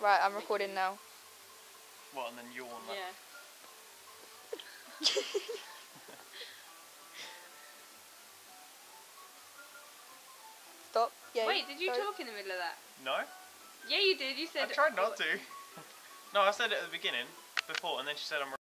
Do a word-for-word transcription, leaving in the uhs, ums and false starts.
Right, I'm recording now. What, and then yawn? Like. Yeah. Stop. Yeah. Wait, did you go. talk in the middle of that? No? Yeah, you did. You said. I tried not to. No, I said it at the beginning, before, and then she said I'm